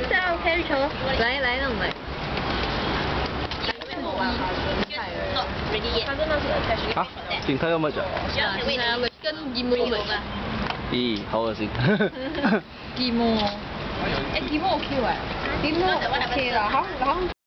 这样 OK 球，来弄来。 啊，点睇有乜啫？ 跟睫毛嚟㗎。 咦，好惡心。 睫毛，誒睫毛 OK 喎，睫毛 OK 啦，好。